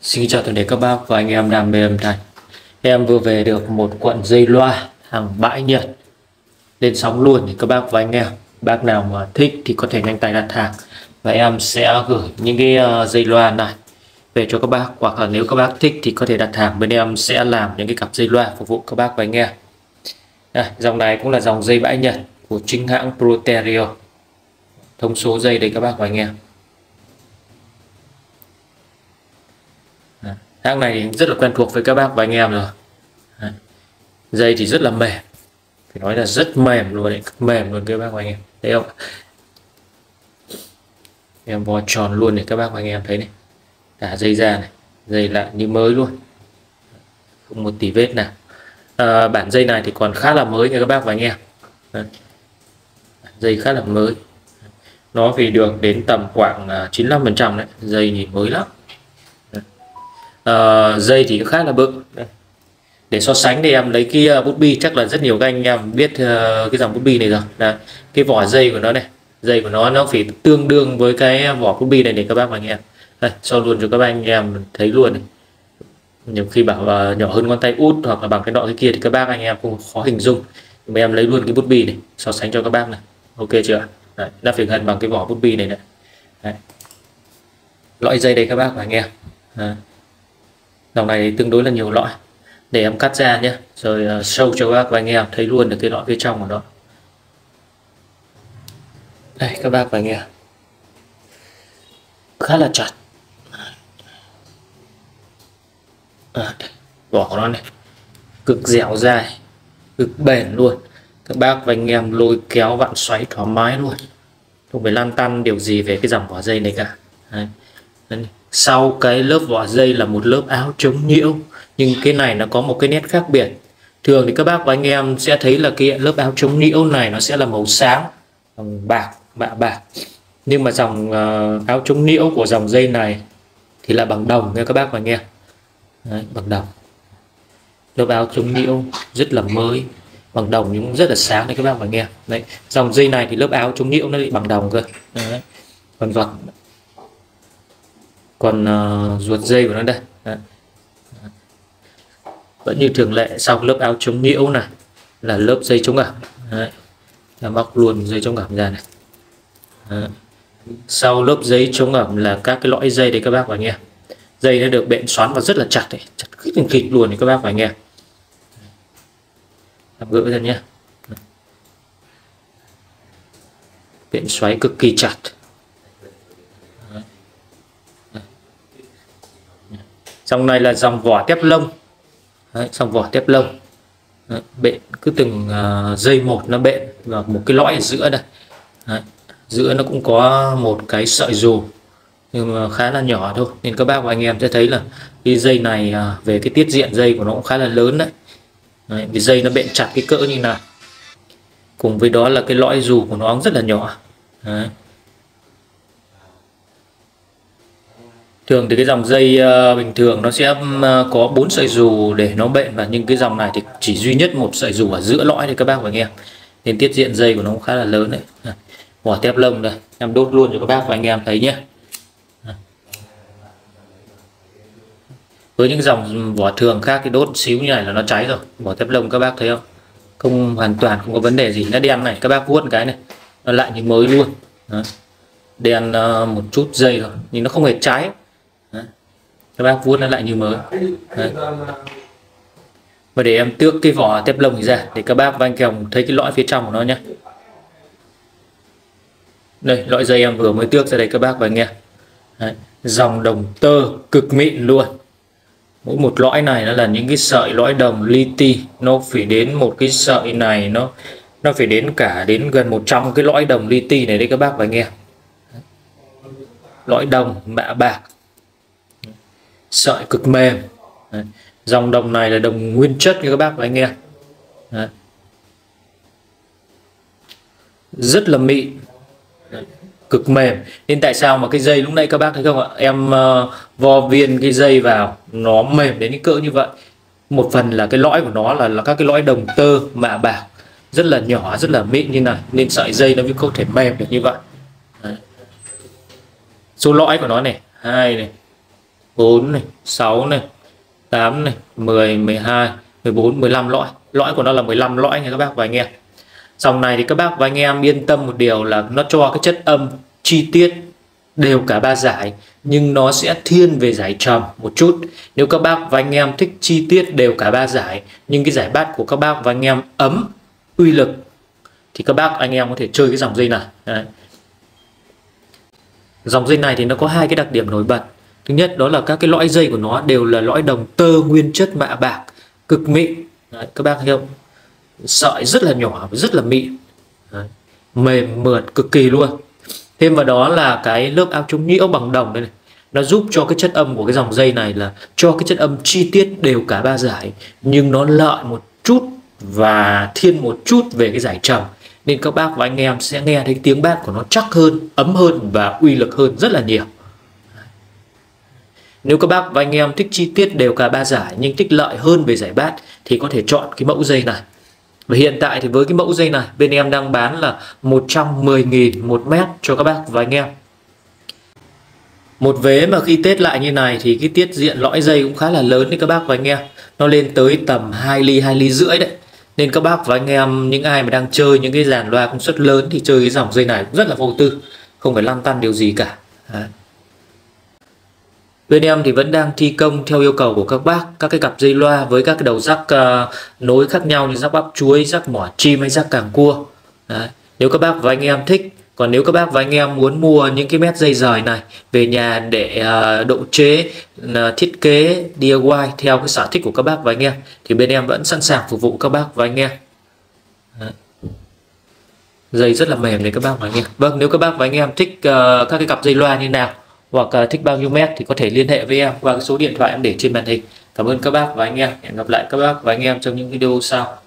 Xin chào toàn thể các bác và anh em đam mê âm thanh. Em vừa về được một cuộn dây loa hàng bãi Nhật lên sóng luôn thì các bác và anh em. Bác nào mà thích thì có thể nhanh tay đặt hàng và em sẽ gửi những cái dây loa này về cho các bác, hoặc là nếu các bác thích thì có thể đặt hàng, bên em sẽ làm những cái cặp dây loa phục vụ các bác và anh em. Đây, dòng này cũng là dòng dây bãi Nhật của chính hãng Proterio. Thông số dây đây các bác và anh em. Hãng này rất là quen thuộc với các bác và anh em rồi. Dây thì rất là mềm, phải nói là rất mềm luôn đấy, mềm luôn các bác và anh em thấy không? Em vò tròn luôn để các bác và anh em thấy này, cả dây ra này, dây lại như mới luôn, không một tí vết nào. Bản dây này thì còn khá là mới nha các bác và anh em. Dây khá là mới, nó vì được đến tầm khoảng 95% đấy, dây nhìn mới lắm. Dây thì khá là bự. Để so sánh thì em lấy cái bút bi, chắc là rất nhiều các anh em biết cái dòng bút bi này rồi. Đấy, cái vỏ dây của nó này, dây của nó phải tương đương với cái vỏ bút bi này để các bác và anh em. Đây, so luôn cho các anh em thấy luôn này. Nhiều khi bảo nhỏ hơn ngón tay út hoặc là bằng cái nọ cái kia thì các bác anh em cũng khó hình dung. Nhưng mà em lấy luôn cái bút bi này so sánh cho các bác này, ok chưa? Đấy, nó phải gần bằng cái vỏ bút bi này. Đấy. Loại dây đây các bác và anh em. Đấy. Dòng này tương đối là nhiều loại, để em cắt ra nhé, rồi show cho các bác và anh em thấy luôn được cái lõi phía trong của nó. Đây các bác và anh em, khá là chặt. Vỏ của nó này cực dẻo dai, cực bền luôn. Các bác và anh em lôi kéo vặn xoáy thoải mái luôn, không phải lăn tăn điều gì về cái dòng vỏ dây này cả. Đấy. Sau cái lớp vỏ dây là một lớp áo chống nhiễu, nhưng cái này nó có một cái nét khác biệt. Thường thì các bác và anh em sẽ thấy là cái lớp áo chống nhiễu này nó sẽ là màu sáng, bạc, mạ bạc. Nhưng mà dòng áo chống nhiễu của dòng dây này thì là bằng đồng nha các bác và anh em. Đấy, bằng đồng. Lớp áo chống nhiễu rất là mới, bằng đồng nhưng rất là sáng đấy các bác và anh em. Đấy, dòng dây này thì lớp áo chống nhiễu nó bị bằng đồng cơ. Đấy. Còn ruột dây của nó đây. Đấy. Vẫn như thường lệ, sau lớp áo chống nhiễu này là lớp dây chống ẩm. Đấy. Bóc luôn dây chống ẩm ra này. Đấy. Sau lớp giấy chống ẩm là các cái lõi dây đây các bác và anh em. Dây nó được bện xoắn và rất là chặt, chặt khít luôn này các bác và anh em. Gỡ ra nhé. Bện xoáy cực kỳ chặt. Dòng này là dòng vỏ tép lông. Đấy, dòng vỏ tép lông. Đấy, bện cứ từng dây một nó bện vào một cái lõi ở giữa đây. Đấy, giữa nó cũng có một cái sợi dù nhưng mà khá là nhỏ thôi, nên các bác và anh em sẽ thấy là cái dây này về cái tiết diện dây của nó cũng khá là lớn đấy. Đấy, vì dây nó bện chặt cái cỡ như này, cùng với đó là cái lõi dù của nó cũng rất là nhỏ. Đấy. Thường thì cái dòng dây bình thường nó sẽ có 4 sợi dù để nó bện vào, nhưng cái dòng này thì chỉ duy nhất một sợi dù ở giữa lõi đấy các bác và anh em, nên tiết diện dây của nó cũng khá là lớn đấy. Vỏ tép lông đây, em đốt luôn cho các bác và anh em thấy nhé. Với những dòng vỏ thường khác thì đốt xíu như này là nó cháy rồi. Vỏ tép lông các bác thấy không, không hoàn toàn không có vấn đề gì. Nó đen này, các bác vuốt cái này nó lại như mới luôn. Đấy. Đen một chút dây rồi nhưng nó không hề cháy. Đấy. Các bác vuốt nó lại như mới. Đấy. Và để em tước cái vỏ tép lông ra để các bác và anh em thấy cái lõi phía trong của nó nhé. Đây, lõi dây em vừa mới tước ra đây các bác và anh em. Đấy. Dòng đồng tơ cực mịn luôn. Mỗi một lõi này nó là những cái sợi lõi đồng li ti, nó phải đến một cái sợi này nó phải đến gần 100 cái lõi đồng li ti này đấy các bác và anh em. Lõi đồng mạ bạc, sợi cực mềm. Đấy. Dòng đồng này là đồng nguyên chất như các bác và anh em. Đấy. Rất là mịn. Đấy. Cực mềm, nên tại sao mà cái dây lúc nãy các bác thấy không ạ, em vo viên cái dây vào nó mềm đến cái cỡ như vậy. Một phần là cái lõi của nó là các cái lõi đồng tơ mạ bạc rất là nhỏ, rất là mịn như này, nên sợi dây nó mới có thể mềm được như vậy. Đấy. Số lõi của nó này, 2 này, 4 này, 6 này, 8 này, 10, 12, 14, 15 lõi. Lõi của nó là 15 lõi nha các bác và anh em. Dòng này thì các bác và anh em yên tâm một điều là nó cho cái chất âm chi tiết đều cả ba giải, nhưng nó sẽ thiên về giải trầm một chút. Nếu các bác và anh em thích chi tiết đều cả ba giải nhưng cái giải bass của các bác và anh em ấm, uy lực thì các bác anh em có thể chơi cái dòng dây này. Đấy. Dòng dây này thì nó có hai cái đặc điểm nổi bật. Thứ nhất đó là các cái lõi dây của nó đều là lõi đồng tơ nguyên chất mạ bạc cực mịn. Đấy, các bác thấy không? Sợi rất là nhỏ và rất là mịn. Đấy. Mềm mượt cực kỳ luôn. Thêm vào đó là cái lớp áo chống nhiễu bằng đồng đây này, nó giúp cho cái chất âm của cái dòng dây này là cho cái chất âm chi tiết đều cả ba giải, nhưng nó lợi một chút và thiên một chút về cái giải trầm, nên các bác và anh em sẽ nghe thấy tiếng bass của nó chắc hơn, ấm hơn và uy lực hơn rất là nhiều. Nếu các bác và anh em thích chi tiết đều cả ba giải nhưng thích lợi hơn về giải bass thì có thể chọn cái mẫu dây này. Và hiện tại thì với cái mẫu dây này bên em đang bán là 110.000 một mét cho các bác và anh em. Một vế mà khi test lại như này thì cái tiết diện lõi dây cũng khá là lớn đấy các bác và anh em. Nó lên tới tầm 2 ly, 2 ly rưỡi đấy. Nên các bác và anh em, những ai mà đang chơi những cái dàn loa công suất lớn thì chơi cái dòng dây này cũng rất là vô tư, không phải lăn tăn điều gì cả. Đấy. Bên em thì vẫn đang thi công theo yêu cầu của các bác các cái cặp dây loa với các cái đầu rắc nối khác nhau như rắc bắp chuối, rắc mỏ chim hay rắc càng cua. Đấy. Nếu các bác và anh em thích, còn nếu các bác và anh em muốn mua những cái mét dây rời này về nhà để độ chế, thiết kế DIY theo cái sở thích của các bác và anh em thì bên em vẫn sẵn sàng phục vụ các bác và anh em. Đấy. Dây rất là mềm đấy các bác và anh em. Vâng, nếu các bác và anh em thích các cái cặp dây loa như nào hoặc thích bao nhiêu mét thì có thể liên hệ với em qua cái số điện thoại em để trên màn hình. Cảm ơn các bác và anh em. Hẹn gặp lại các bác và anh em trong những video sau.